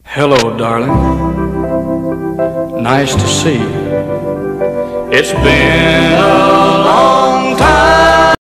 Hello, darling. Nice to see you. It's been